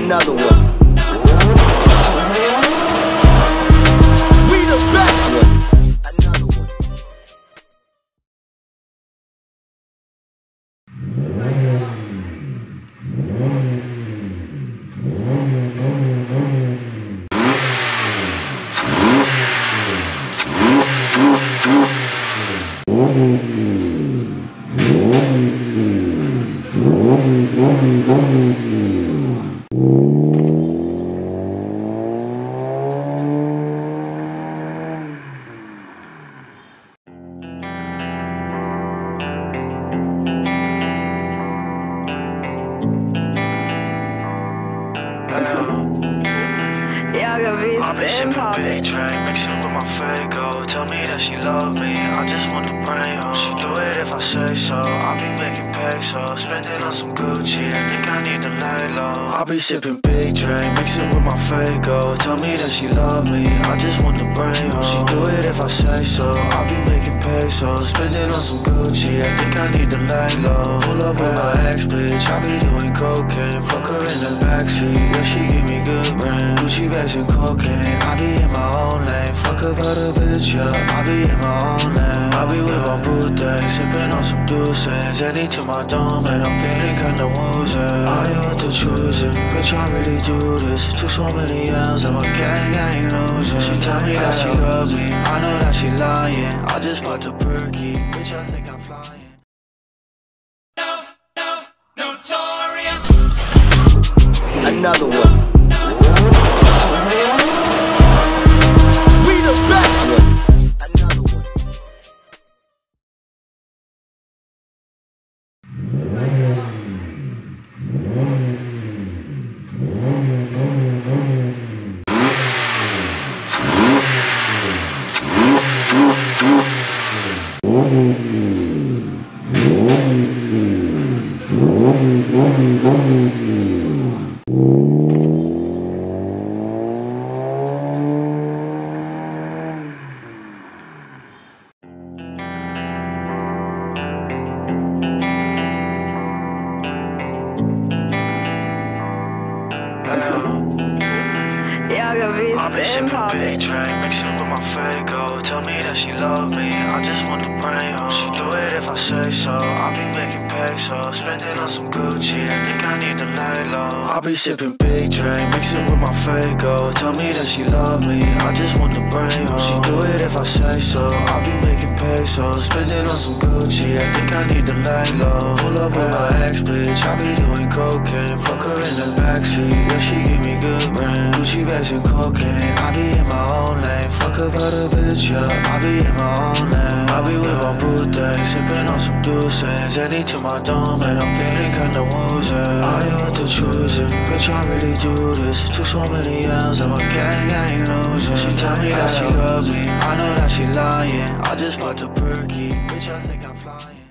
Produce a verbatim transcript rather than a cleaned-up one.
Another one. We the best one. Another one. I've been sipping big drink, mixing with my Fago. Tell me that she love me, I just want to bring home. She do it if I say so, I'll be making pesos, spending on some Gucci, I think I need to lay low. I'll be sipping big drink, mixing with my Fago. Tell me that she love me, I just want to bring home. She do it if I say so, I'll be making pesos, spending on some Gucci, I think I need to lay low. Pull up with my ex bitch, I be doing cocaine, fuck her in the backseat, yeah she give me good brain. Gucci bags and cocaine, I be in my own lane, fuck about a bitch, yeah, I be in my own lane. I be with my boo thing, sipping on some deuces, heading to my dome and I'm feeling kinda woozy. I ain't what to choosing, bitch I really do this. Took so many L's and my gang I ain't losing. She tell me that she loves me, I know that she lying. I just bought the perky, bitch I think I'm flying. No, no, notorious. Another one. We the best one. Another one. I've been sipping big drink, mixing with my Fago. Tell me that she love me, I just want to bring home. She do it if I say so, I'll be making pesos, spending on some Gucci, I think I need to lay low. I'll be sipping big drink, mixing with my Fago. Tell me that she love me, I just want to bring home. She do it if I say so, I'll be making pesos, spending on some Gucci, I think I need to lay low. Pull up with my ex bitch, I be doing cocaine, fuck her in the backseat, yeah she give me good brain. Gucci bags and cocaine, I be in my own lane, fuck about a bitch, yeah, I be in my own lane. I be with my boo thing, sipping on some deuces, heading to my dome and I'm feeling kinda woozy. I ain't what to choosing, bitch I really do this. Took so many L's and my gang I ain't losing. She tell me that she loves me, I know that she lying. I just bought the perky, bitch I think I'm flying.